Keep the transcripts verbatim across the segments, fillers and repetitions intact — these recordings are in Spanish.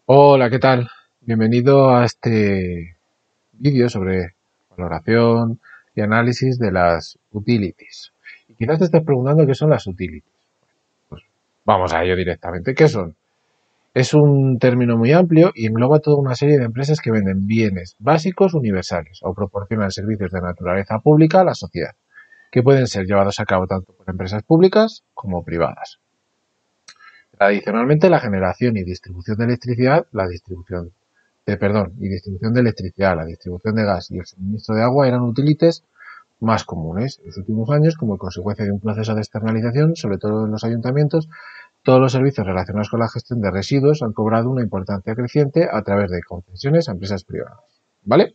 Hola, ¿qué tal? Bienvenido a este vídeo sobre valoración y análisis de las utilities. Y quizás te estés preguntando qué son las utilities. Pues vamos a ello directamente. ¿Qué son? Es un término muy amplio y engloba toda una serie de empresas que venden bienes básicos universales o proporcionan servicios de naturaleza pública a la sociedad, que pueden ser llevados a cabo tanto por empresas públicas como privadas. Tradicionalmente, la generación y distribución de electricidad, la distribución de, perdón, y distribución de electricidad, la distribución de gas y el suministro de agua eran utilities más comunes. En los últimos años, como consecuencia de un proceso de externalización, sobre todo en los ayuntamientos, todos los servicios relacionados con la gestión de residuos han cobrado una importancia creciente a través de concesiones a empresas privadas. ¿Vale?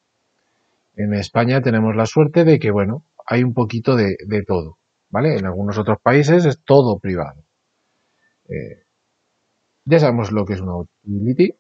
En España tenemos la suerte de que, bueno, hay un poquito de, de todo. ¿Vale? En algunos otros países es todo privado. Eh, ya sabemos lo que es una utility.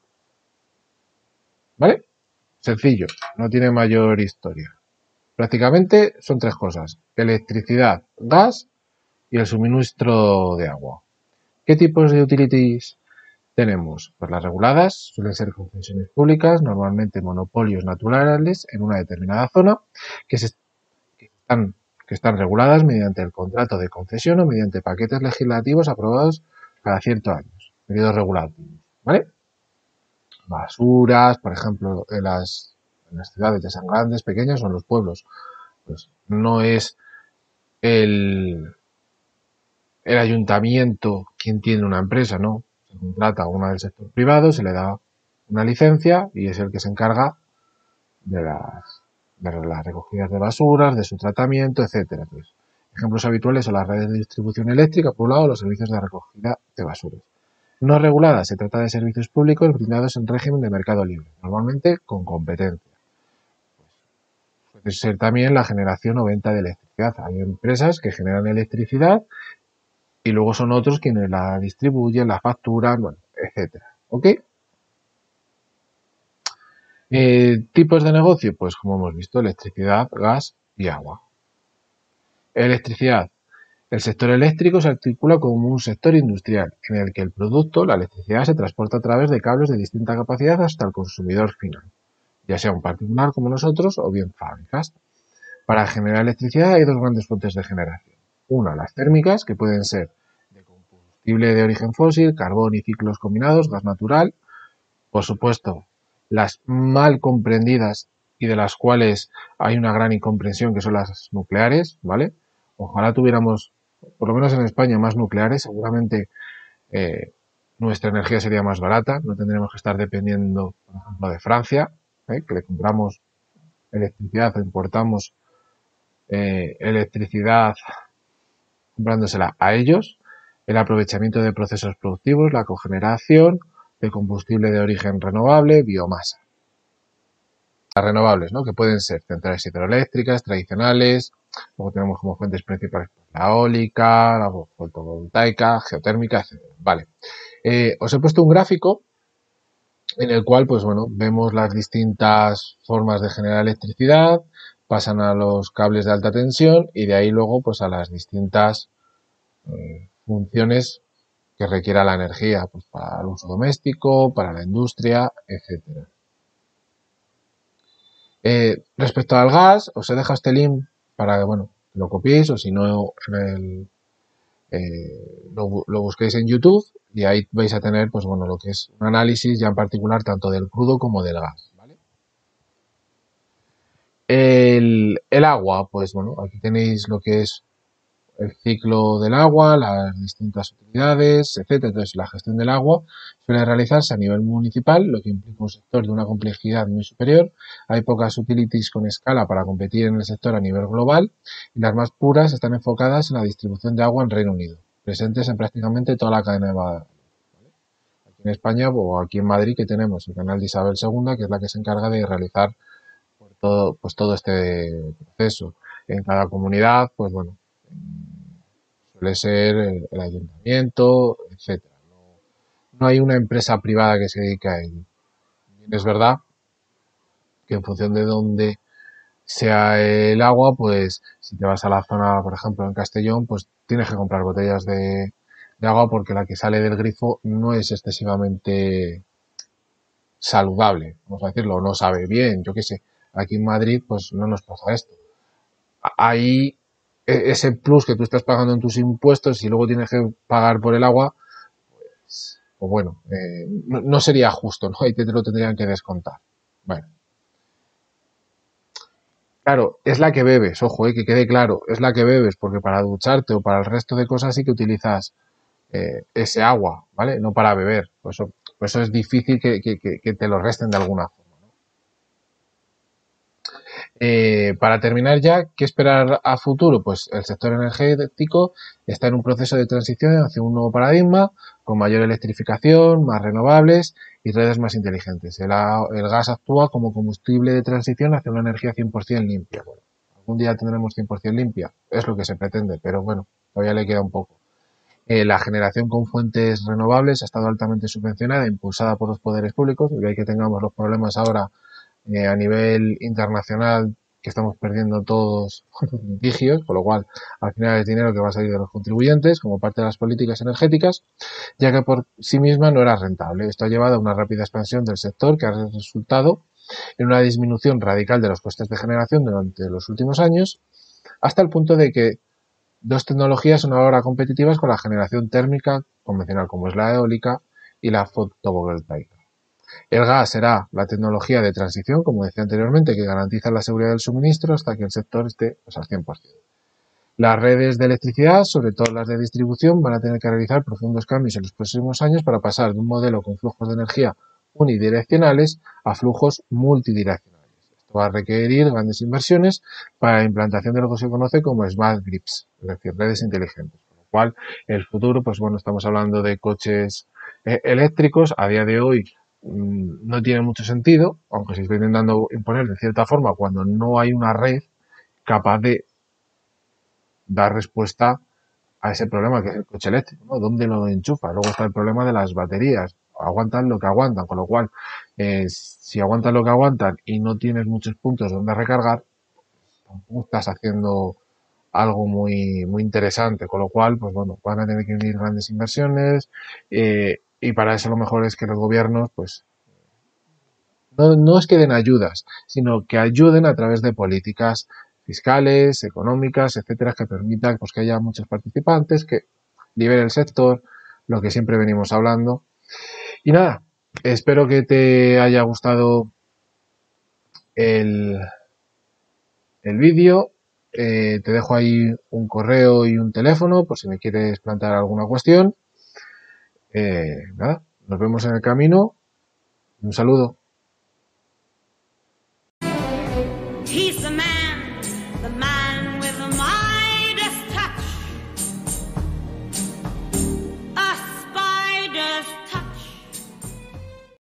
¿Vale? Sencillo, no tiene mayor historia. Prácticamente son tres cosas: electricidad, gas y el suministro de agua. ¿Qué tipos de utilities tenemos? Pues las reguladas suelen ser concesiones públicas, normalmente monopolios naturales en una determinada zona, que, se, que, están, que están reguladas mediante el contrato de concesión o mediante paquetes legislativos aprobados cada ciertos años, periodos regulativos. ¿Vale? Basuras, por ejemplo, en las, en las ciudades ya sean grandes, pequeñas o en los pueblos. Pues no es el, el ayuntamiento quien tiene una empresa, ¿no? Se contrata a una del sector privado, se le da una licencia y es el que se encarga de las, de las recogidas de basuras, de su tratamiento, etcétera. Entonces, ejemplos habituales son las redes de distribución eléctrica, por un lado, los servicios de recogida de basuras. No regulada, se trata de servicios públicos brindados en régimen de mercado libre, normalmente con competencia. Puede ser también la generación o venta de electricidad. Hay empresas que generan electricidad y luego son otros quienes la distribuyen, la facturan, bueno, etcétera. ¿Ok? Eh, tipos de negocio, pues como hemos visto, electricidad, gas y agua. Electricidad. El sector eléctrico se articula como un sector industrial, en el que el producto, la electricidad, se transporta a través de cables de distinta capacidad hasta el consumidor final, ya sea un particular como nosotros o bien fábricas. Para generar electricidad hay dos grandes fuentes de generación. Una, las térmicas, que pueden ser de combustible de origen fósil, carbón y ciclos combinados, gas natural. Por supuesto, las mal comprendidas y de las cuales hay una gran incomprensión, que son las nucleares, ¿vale? Ojalá tuviéramos, por lo menos en España, más nucleares. Seguramente eh, nuestra energía sería más barata, no tendríamos que estar dependiendo, por ejemplo, de Francia, ¿eh? Que le compramos electricidad o importamos eh, electricidad comprándosela a ellos, el aprovechamiento de procesos productivos, la cogeneración de combustible de origen renovable, biomasa. Las renovables, ¿no? Que pueden ser centrales hidroeléctricas, tradicionales, luego tenemos como fuentes principales la eólica, la fotovoltaica, geotérmica, etcétera. Vale. Eh, os he puesto un gráfico en el cual, pues bueno, vemos las distintas formas de generar electricidad, pasan a los cables de alta tensión y de ahí luego pues a las distintas eh, funciones que requiera la energía, pues para el uso doméstico, para la industria, etcétera. Eh, respecto al gas, os he dejado este link para que, bueno, lo copiéis o si no, en el, eh, lo, lo busquéis en YouTube y ahí vais a tener, pues bueno, lo que es un análisis ya en particular tanto del crudo como del gas, ¿vale? El, el agua, pues bueno, aquí tenéis lo que es el ciclo del agua, las distintas utilidades, etcétera. Entonces, la gestión del agua suele realizarse a nivel municipal, lo que implica un sector de una complejidad muy superior. Hay pocas utilities con escala para competir en el sector a nivel global y las más puras están enfocadas en la distribución de agua en Reino Unido, presentes en prácticamente toda la cadena de valor. Aquí en España o aquí en Madrid que tenemos el canal de Isabel segunda, que es la que se encarga de realizar todo, pues, todo este proceso. En cada comunidad, pues bueno, suele ser el, el ayuntamiento, etcétera. No, no hay una empresa privada que se dedique a ello. Bien, es verdad que en función de dónde sea el agua, pues si te vas a la zona, por ejemplo, en Castellón, pues tienes que comprar botellas de, de agua porque la que sale del grifo no es excesivamente saludable, vamos a decirlo, no sabe bien, yo qué sé. Aquí en Madrid pues no nos pasa esto. Ahí ese plus que tú estás pagando en tus impuestos y luego tienes que pagar por el agua, pues, pues bueno, eh, no, no sería justo, ¿no? Ahí te, te lo tendrían que descontar. Bueno. Claro, es la que bebes, ojo, eh, que quede claro, es la que bebes, porque para ducharte o para el resto de cosas sí que utilizas eh, ese agua, ¿vale? No para beber. Por eso, por eso es difícil que, que, que te lo resten de alguna forma. Eh, para terminar ya, ¿qué esperar a futuro? Pues el sector energético está en un proceso de transición hacia un nuevo paradigma con mayor electrificación, más renovables y redes más inteligentes. El, el gas actúa como combustible de transición hacia una energía cien por ciento limpia. Bueno, algún día tendremos cien por ciento limpia, es lo que se pretende, pero bueno, todavía le queda un poco. Eh, la generación con fuentes renovables ha estado altamente subvencionada e impulsada por los poderes públicos, y hay que tengamos los problemas ahora eh, a nivel internacional que estamos perdiendo todos litigios, con lo cual al final es dinero que va a salir de los contribuyentes como parte de las políticas energéticas, ya que por sí misma no era rentable. Esto ha llevado a una rápida expansión del sector que ha resultado en una disminución radical de los costes de generación durante los últimos años, hasta el punto de que dos tecnologías son ahora competitivas con la generación térmica convencional, como es la eólica y la fotovoltaica. El gas será la tecnología de transición, como decía anteriormente, que garantiza la seguridad del suministro hasta que el sector esté pues, al cien por ciento. Las redes de electricidad, sobre todo las de distribución, van a tener que realizar profundos cambios en los próximos años para pasar de un modelo con flujos de energía unidireccionales a flujos multidireccionales. Esto va a requerir grandes inversiones para la implantación de lo que se conoce como smart grids, es decir, redes inteligentes. Con lo cual, el futuro, pues bueno, estamos hablando de coches eh, eléctricos. A día de hoy mmm, no tiene mucho sentido, aunque se está intentando imponer de cierta forma cuando no hay una red capaz de dar respuesta a ese problema que es el coche eléctrico, ¿no? ¿Dónde lo enchufa? Luego está el problema de las baterías. Aguantan lo que aguantan, con lo cual, eh, si aguantan lo que aguantan y no tienes muchos puntos donde recargar, tampoco estás haciendo algo muy, muy interesante, con lo cual, pues bueno, van a tener que venir grandes inversiones eh, y para eso lo mejor es que los gobiernos, pues, no, no es que den ayudas, sino que ayuden a través de políticas fiscales, económicas, etcétera, que permitan pues, que haya muchos participantes, que libere el sector, lo que siempre venimos hablando. Y nada, espero que te haya gustado el, el vídeo. Eh, te dejo ahí un correo y un teléfono por si me quieres plantear alguna cuestión. Eh, nada, nos vemos en el camino. Un saludo. He's the man.